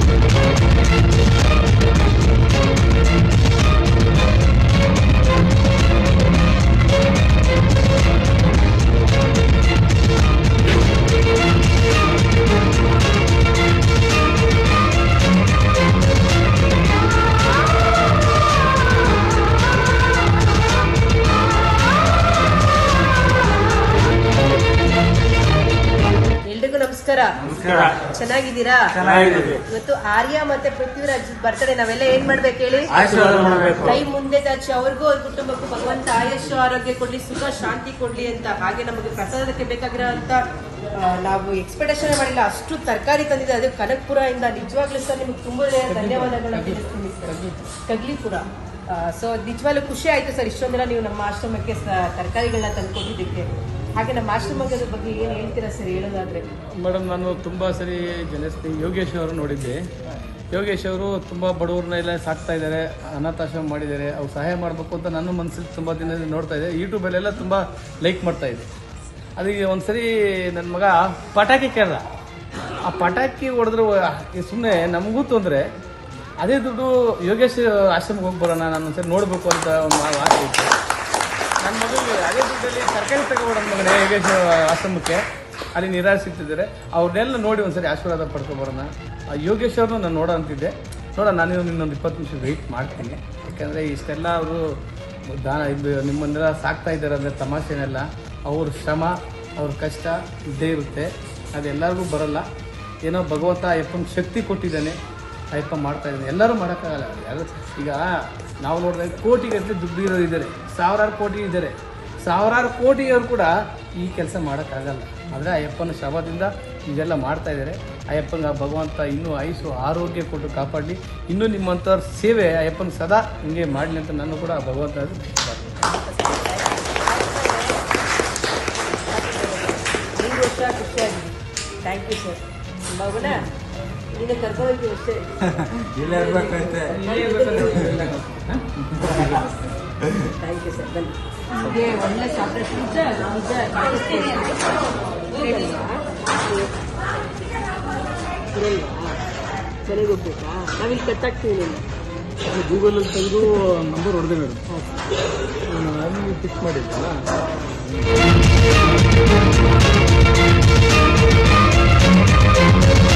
ನಮಸ್ಕಾರ. ಚೆನ್ನಾಗಿದ್ದೀರಾ? ಇವತ್ತು ಆರ್ಯ ಮತ್ತೆ ಪೃಥ್ವಿರಾಜ್ ಬರ್ತಡೆ. ನಾವೆಲ್ಲ ಏನ್ ಮಾಡ್ಬೇಕು ಹೇಳಿ? ಕೈ ಮುಂದೆ ಚಾಚಿ ಅವ್ರಿಗೂ ಅವ್ರ ಕುಟುಂಬಕ್ಕೂ ಭಗವಂತ ಆಯುಷ್ಯ ಆರೋಗ್ಯ ಕೊಡ್ಲಿ, ಸುಖ ಶಾಂತಿ ಕೊಡ್ಲಿ ಅಂತ. ಹಾಗೆ ನಮಗೆ ಪ್ರಸಾದಕ್ಕೆ ಬೇಕಾಗಿರೋ ಅಂತ ನಾವು ಎಕ್ಸ್ಪೆಕ್ಟೇಷನ್ ಮಾಡಿಲ್ಲ, ಅಷ್ಟು ತರಕಾರಿ ತಂದಿದೆ. ಅದು ಕನಕಪುರ ಇಂದ. ನಿಜವಾಗ್ಲೂ ಸರ್ ನಿಮ್ಗೆ ತುಂಬಾ ಧನ್ಯವಾದಗಳನ್ನ ತಿಳಿಸ್ತೀನಿ. ಕಗ್ಲಿಪುರ. ಸೊ ನಿಜವಾಗ್ಲೂ ಖುಷಿ ಆಯ್ತು ಸರ್, ಇಷ್ಟೊಂದಿನ ನೀವು ನಮ್ಮ ಆಶ್ರಮಕ್ಕೆ ತರಕಾರಿಗಳನ್ನ ತಂದ್ಕೊಟ್ಟಿದ್ದಕ್ಕೆ. ಹಾಗೆ ನಮ್ಮ ಆಶ್ರಮದ ಬಗ್ಗೆ ಏನು ಹೇಳ್ತೀರಾ ಸರ್, ಹೇಳೋದಾದ್ರೆ? ಮೇಡಮ್, ನಾನು ತುಂಬ ಸರಿ ಜನಸ್ನೇಹಿ ಯೋಗೇಶ್ ಅವರು ನೋಡಿದ್ದೆ. ಯೋಗೇಶ್ ಅವರು ತುಂಬ ಬಡವ್ರನ್ನೆಲ್ಲ ಸಾಕ್ತಾ ಇದ್ದಾರೆ, ಅನಾಥಾಶ್ರಮ ಮಾಡಿದ್ದಾರೆ. ಅವ್ರು ಸಹಾಯ ಮಾಡಬೇಕು ಅಂತ ನನ್ನ ಮನಸ್ಸಲ್ಲಿ ತುಂಬ ದಿನದಿಂದ ನೋಡ್ತಾ ಇದೆ. ಯೂಟ್ಯೂಬಲ್ಲೆಲ್ಲ ತುಂಬ ಲೈಕ್ ಮಾಡ್ತಾ ಇದೆ. ಅದಕ್ಕೆ ಒಂದು ಸರಿ ನನ್ನ ಮಗ ಪಟಾಕಿ ಕೇಳ್ದ. ಆ ಪಟಾಕಿ ಹೊಡೆದ್ರೆ ಸುಮ್ಮನೆ ನಮಗೂ ತೊಂದರೆ. ಅದೇ ದುಡ್ಡು ಯೋಗೇಶ್ ಆಶ್ರಮಕ್ಕೆ ಹೋಗಿ ಬರೋಣ, ನಾನು ಒಂದ್ಸರಿ ನೋಡಬೇಕು ಅಂತ ಒಂದು ಆಸೆ ಇತ್ತು. ನನ್ನ ಮಗಳಿಗೆ ಅದೇ ದುಡ್ಡಲ್ಲಿ ತರಕಾರಿ ತಗೊಬೋಣ ಮಗನೇ ಯೋಗೇಶ್ ಆಶ್ರಮಕ್ಕೆ. ಅಲ್ಲಿ ನಿರಾಶಿಸಿದ್ದಾರೆ. ಅವ್ರನ್ನೆಲ್ಲ ನೋಡಿ ಒಂದ್ಸರಿ ಆಶೀರ್ವಾದ ಪಡ್ಕೊಬರೋಣ. ಯೋಗೇಶ್ ಅವ್ರನ್ನೂ ನಾನು ನೋಡೋ ಅಂತಿದ್ದೆ. ನಾನು ಇನ್ನೊಂದು 20 ನಿಮಿಷ ವೆಯ್ಟ್ ಮಾಡ್ತೀನಿ. ಯಾಕೆಂದರೆ ಇಷ್ಟೆಲ್ಲ ಅವರು ಇದು ನಿಮ್ಮನ್ನೆಲ್ಲ ಸಾಕ್ತಾ ಇದ್ದಾರೆ ಅಂದರೆ ತಮಾಷೆನೆಲ್ಲ. ಅವ್ರ ಶ್ರಮ, ಅವ್ರ ಕಷ್ಟ ಇದ್ದೇ ಇರುತ್ತೆ. ಅದೆಲ್ಲರಿಗೂ ಬರೋಲ್ಲ. ಏನೋ ಭಗವಂತ ಅಯ್ಯಪ್ಪನ ಶಕ್ತಿ ಕೊಟ್ಟಿದ್ದಾನೆ, ಅಯ್ಯಪ್ಪ ಮಾಡ್ತಾ ಇದ್ದಾನೆ. ಎಲ್ಲರೂ ಮಾಡೋಕ್ಕಾಗಲ್ಲ. ಈಗ ನಾವು ನೋಡಿದ್ರೆ ಕೋಟಿಗಟ್ಟಲೆ ದುಡ್ಡು ಇರೋರು ಇದ್ದಾರೆ, ಸಾವಿರಾರು ಕೋಟಿ ಇದ್ದಾರೆ. ಸಾವಿರಾರು ಕೋಟಿಯವರು ಕೂಡ ಈ ಕೆಲಸ ಮಾಡೋಕ್ಕಾಗಲ್ಲ. ಆದರೆ ಅಯ್ಯಪ್ಪನ ಶ್ರಮದಿಂದ ಇದೆಲ್ಲ ಮಾಡ್ತಾ ಇದ್ದಾರೆ. ಅಯ್ಯಪ್ಪನ ಭಗವಂತ ಇನ್ನೂ ಆಯುಷು ಆರೋಗ್ಯ ಕೊಟ್ಟು ಕಾಪಾಡಲಿ. ಇನ್ನೂ ನಿಮ್ಮಂಥವ್ರ ಸೇವೆ ಅಯ್ಯಪ್ಪನ ಸದಾ ಹಿಂಗೆ ಮಾಡಲಿ ಅಂತ ನಾನು ಕೂಡ ಭಗವಂತ ಖುಷಿಯಾಗಿದೆ. Thank you sir. ಮಗುನ ನೀನು ಕರ್ಕೊಂಡು ಅಷ್ಟೇ. Thank you sir. ಬನ್ನಿ. ನಿಮಗೆ ಒಳ್ಳೆ ಚಾಕ್ಲೇಟ್ ನಿಜ ಮನೆಗೆ ಹೋಗ್ಬೇಕಾ? ನಾವಿಲ್ಲಿ ಕಟ್ಟಾಗ್ತೀವಿ. ಗೂಗಲಲ್ಲಿ ತೆಗೆದು ನಂಬರ್ ಹೊಡೆದೆ ಮೇಡಮ್. ನಾನು ಫಿಕ್ಸ್ ಮಾಡಿದ್ದಲ್ಲ.